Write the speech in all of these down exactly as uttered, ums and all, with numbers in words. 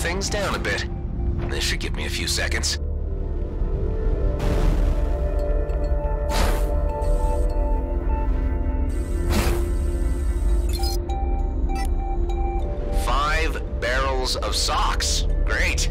things down a bit. This should give me a few seconds. Five barrels of socks. Great.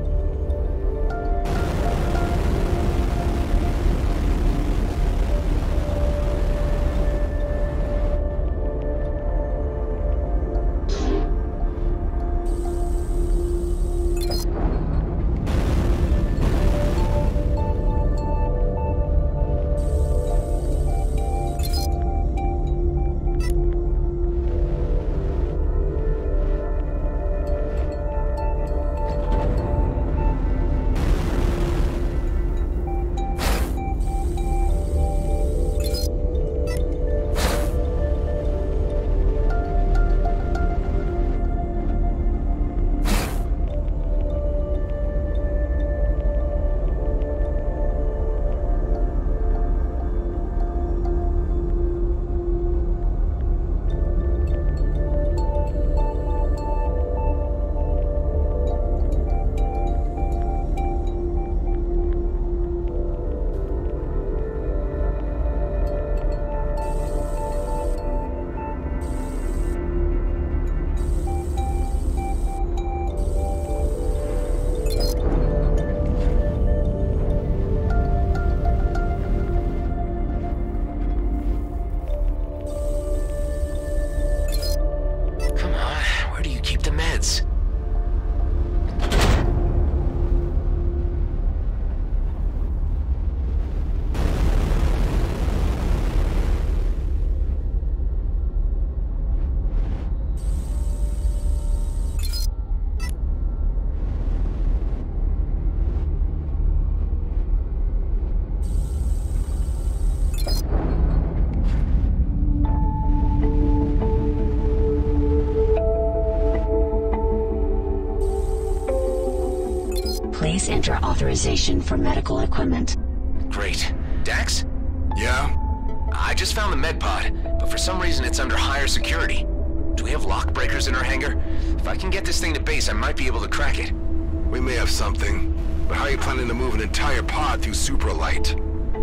Please enter authorization for medical equipment. Great. Dax? Yeah? I just found the med pod, but for some reason it's under higher security. Do we have lock breakers in our hangar? If I can get this thing to base, I might be able to crack it. We may have something, but how are you planning to move an entire pod through supralight?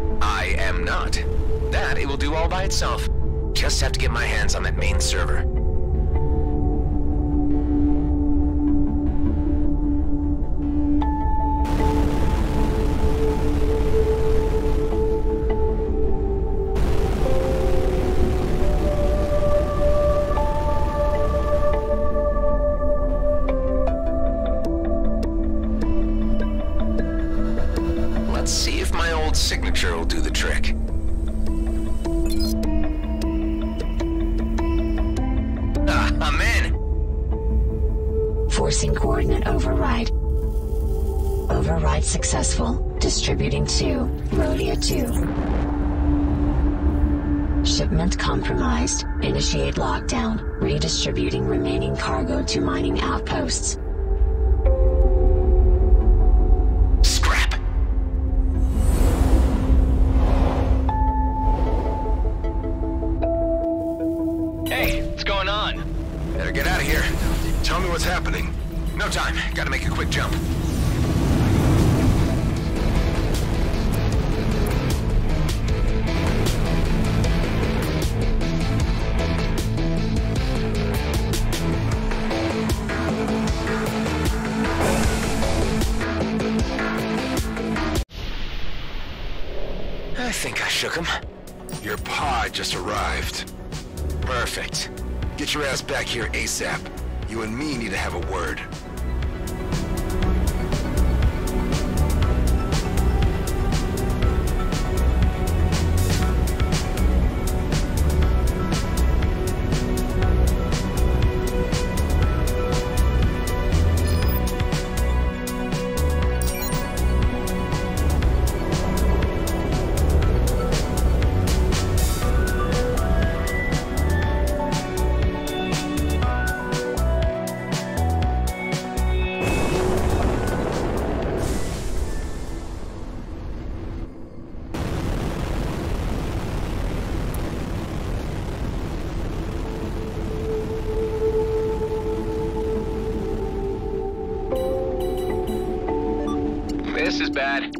I am not. That it will do all by itself. Just have to get my hands on that main server. Let's see if my old signature will do the trick. Ah, I'm in! Forcing coordinate override. Override successful. Distributing to Radeon two. Shipment compromised. Initiate lockdown. Redistributing remaining cargo to mining outposts. Scrap! Hey, what's going on? Better get out of here. Tell me what's happening. No time. Gotta make a quick jump. I think I shook him. Your pod just arrived. Perfect. Get your ass back here ASAP. You and me need to have a word. this is bad.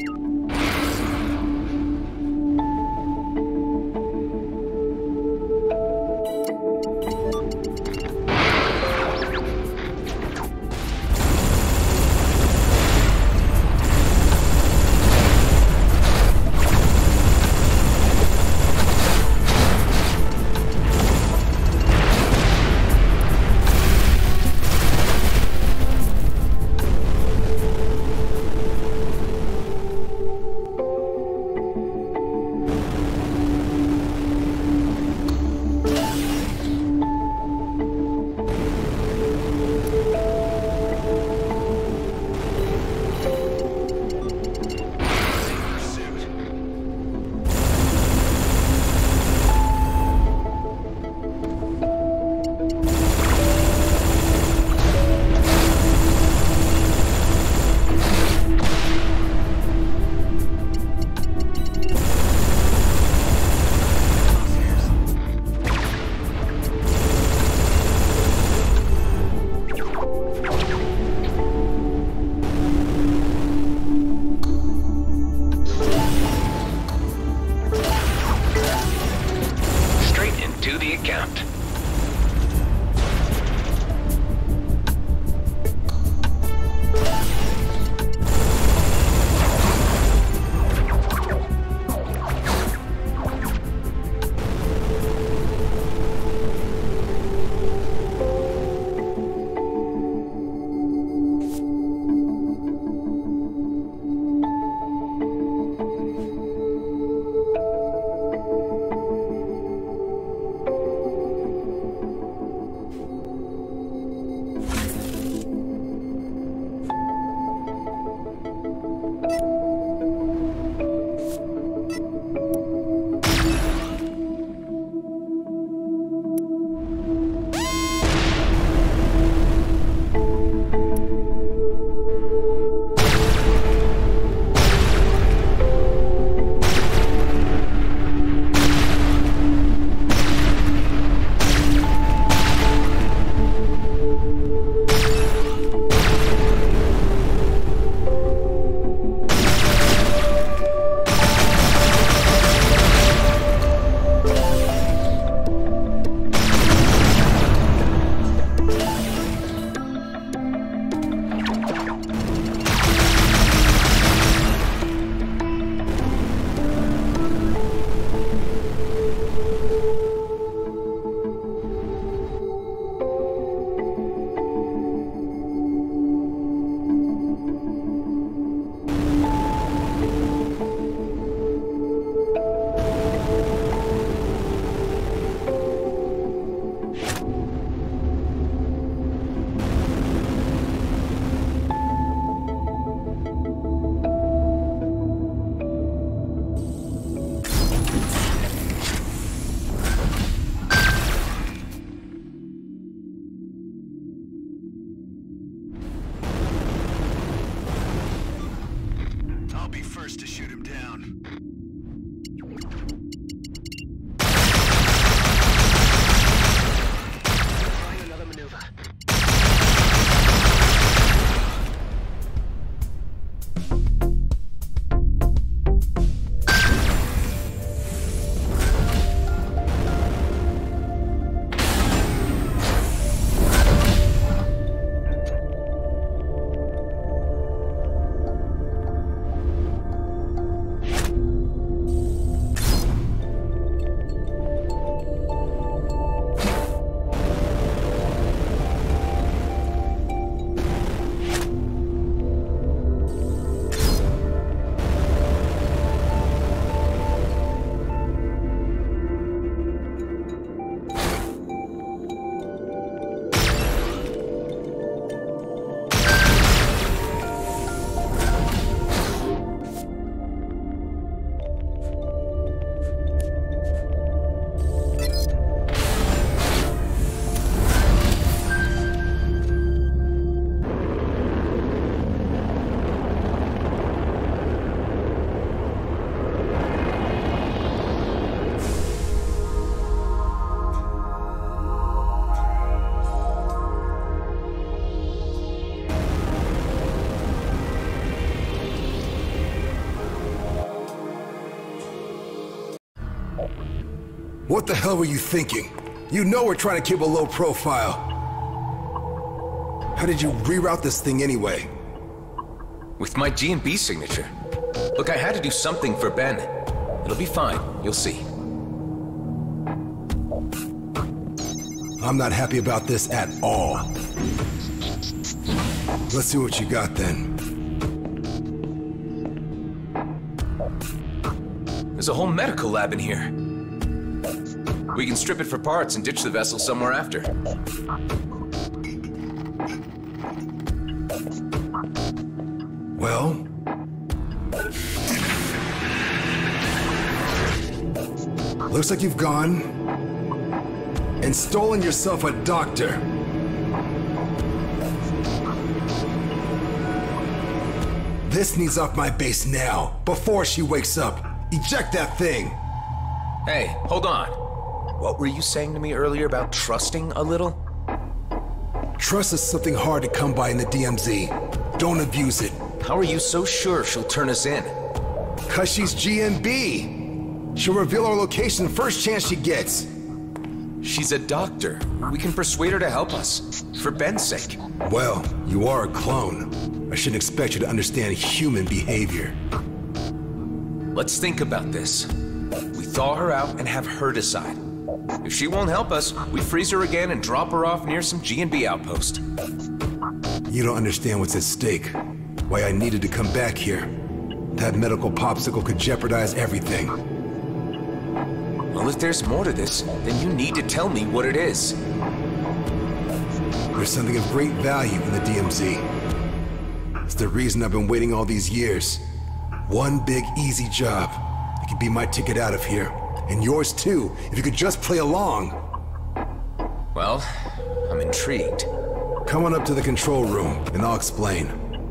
First to shoot him down. Trying another maneuver. What the hell were you thinking? You know we're trying to keep a low profile. How did you reroute this thing anyway? With my G and B signature. Look, I had to do something for Ben. It'll be fine, you'll see. I'm not happy about this at all. Let's see what you got then. There's a whole medical lab in here. We can strip it for parts and ditch the vessel somewhere after. Well... looks like you've gone and stolen yourself a doctor. This needs off my base now, before she wakes up. Eject that thing! Hey, hold on. What were you saying to me earlier about trusting a little? Trust is something hard to come by in the D M Z. Don't abuse it. How are you so sure she'll turn us in? Cause she's G and B. She'll reveal our location first chance she gets. She's a doctor. We can persuade her to help us. For Ben's sake. Well, you are a clone. I shouldn't expect you to understand human behavior. Let's think about this. We thaw her out and have her decide. If she won't help us, we freeze her again and drop her off near some G and B outpost. You don't understand what's at stake. Why I needed to come back here. That medical popsicle could jeopardize everything. Well, if there's more to this, then you need to tell me what it is. There's something of great value in the D M Z. It's the reason I've been waiting all these years. One big, easy job. It could be my ticket out of here. And yours too, if you could just play along. Well, I'm intrigued. Come on up to the control room, and I'll explain.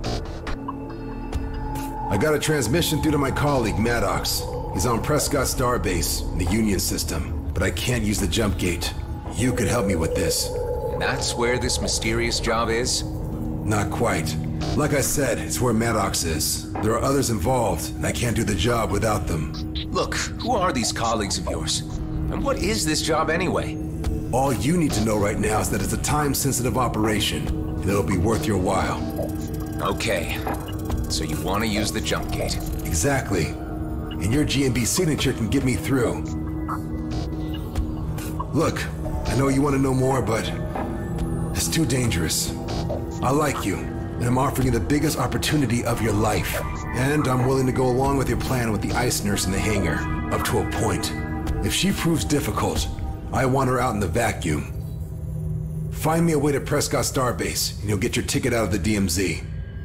I got a transmission through to my colleague, Maddox. He's on Prescott Starbase, in the Union system, but I can't use the jump gate. You could help me with this. And that's where this mysterious job is? Not quite. Like I said, it's where Maddox is. There are others involved, and I can't do the job without them. Look, who are these colleagues of yours? And what is this job anyway? All you need to know right now is that it's a time-sensitive operation, and it'll be worth your while. Okay. So you want to use the jump gate? Exactly. And your G and B signature can get me through. Look, I know you want to know more, but it's too dangerous. I like you, and I'm offering you the biggest opportunity of your life. And I'm willing to go along with your plan with the ice nurse in the hangar, up to a point. If she proves difficult, I want her out in the vacuum. Find me a way to Prescott Starbase, and you'll get your ticket out of the D M Z.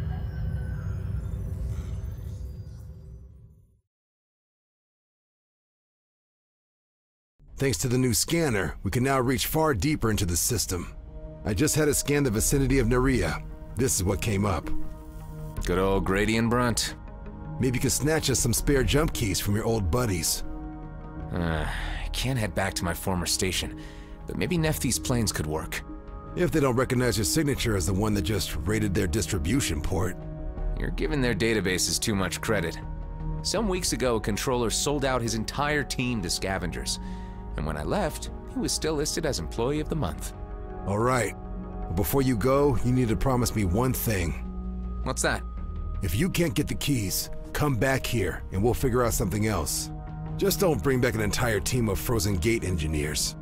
Thanks to the new scanner, we can now reach far deeper into the system. I just had it scan the vicinity of Nerea. This is what came up. Good old Grady and Brunt. Maybe you could snatch us some spare jump keys from your old buddies. Uh, I can't head back to my former station, but maybe Nephthys planes could work. If they don't recognize your signature as the one that just raided their distribution port. You're giving their databases too much credit. Some weeks ago, a controller sold out his entire team to scavengers. And when I left, he was still listed as Employee of the Month. All right. But before you go, you need to promise me one thing. What's that? If you can't get the keys, come back here and we'll figure out something else. Just don't bring back an entire team of Frozen Gate engineers.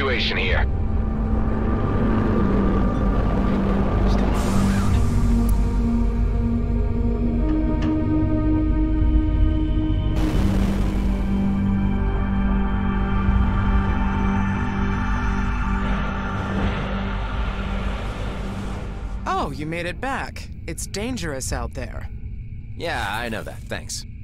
situation here. Oh, you made it back. It's dangerous out there. Yeah, I know that. Thanks.